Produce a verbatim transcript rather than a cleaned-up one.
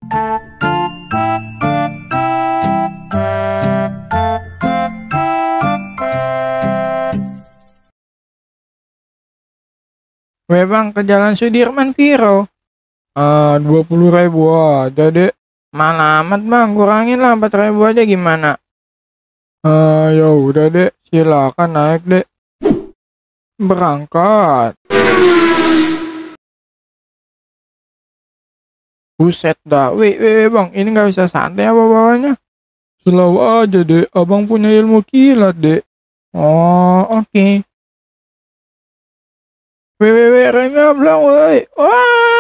Weh bang, ke Jalan Sudirman piro? Ah, dua puluh ribu aja dek. Malah amat bang, kurangin lah empat ribu aja gimana? Ah, ya udah dek, silakan naik dek. Berangkat. Buset dah, weh, weh, weh bang, ini nggak bisa santai apa bawahnya? Selalu aja dek, abang punya ilmu kilat dek. Oh, oke. Okay. Weh, weh, weh, remnya belum, weh. Wah.